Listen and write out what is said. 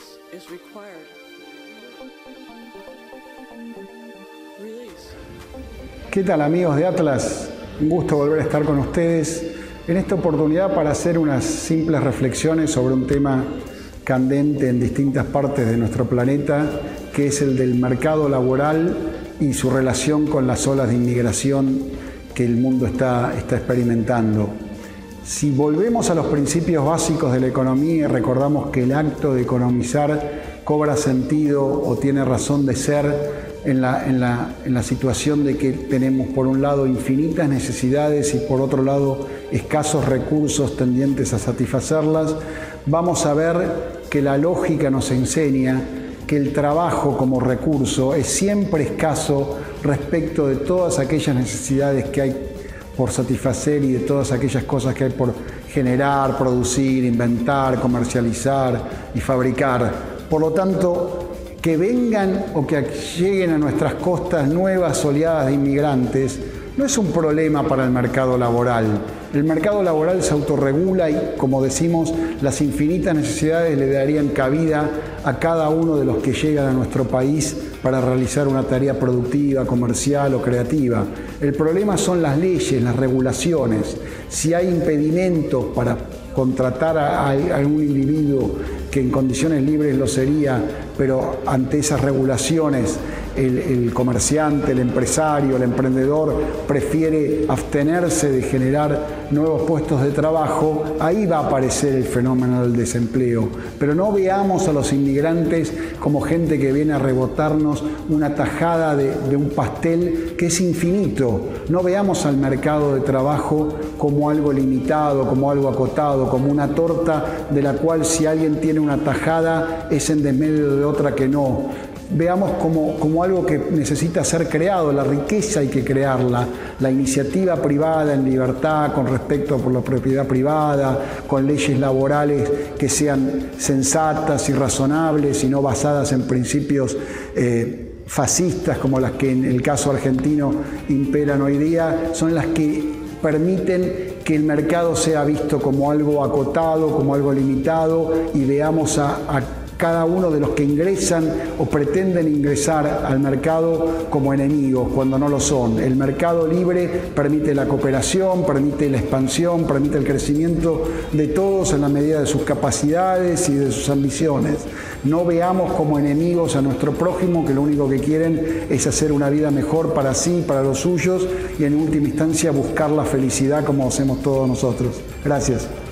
is required. Release. ¿Qué tal, amigos de Atlas? Un gusto volver a estar con ustedes en esta oportunidad para hacer unas simples reflexiones sobre un tema candente en distintas partes de nuestro planeta, que es el del mercado laboral y su relación con las olas de inmigración que el mundo está experimentando. Si volvemos a los principios básicos de la economía y recordamos que el acto de economizar cobra sentido o tiene razón de ser en la situación de que tenemos por un lado infinitas necesidades y por otro lado escasos recursos tendientes a satisfacerlas, vamos a ver que la lógica nos enseña que el trabajo como recurso es siempre escaso respecto de todas aquellas necesidades que hay por satisfacer y de todas aquellas cosas que hay por generar, producir, inventar, comercializar y fabricar. Por lo tanto, que vengan o que lleguen a nuestras costas nuevas oleadas de inmigrantes no es un problema para el mercado laboral. El mercado laboral se autorregula y, como decimos, las infinitas necesidades le darían cabida a cada uno de los que llegan a nuestro país para realizar una tarea productiva, comercial o creativa. El problema son las leyes, las regulaciones. Si hay impedimentos para contratar a algún individuo que en condiciones libres lo sería, pero ante esas regulaciones el comerciante, el empresario, el emprendedor prefiere abstenerse de generar nuevos puestos de trabajo, ahí va a aparecer el fenómeno del desempleo. Pero no veamos a los inmigrantes como gente que viene a rebotarnos una tajada de un pastel que es infinito. No veamos al mercado de trabajo como algo limitado, como algo acotado, como una torta de la cual si alguien tiene una tajada es en desmedio de otra que no. Veamos como algo que necesita ser creado, la riqueza hay que crearla, la iniciativa privada en libertad con respecto por la propiedad privada, con leyes laborales que sean sensatas y razonables y no basadas en principios fascistas como las que en el caso argentino imperan hoy día, son las que permiten que el mercado sea visto como algo acotado, como algo limitado y veamos a cada uno de los que ingresan o pretenden ingresar al mercado como enemigos, cuando no lo son. El mercado libre permite la cooperación, permite la expansión, permite el crecimiento de todos en la medida de sus capacidades y de sus ambiciones. No veamos como enemigos a nuestro prójimo, que lo único que quieren es hacer una vida mejor para sí, para los suyos y en última instancia buscar la felicidad como hacemos todos nosotros. Gracias.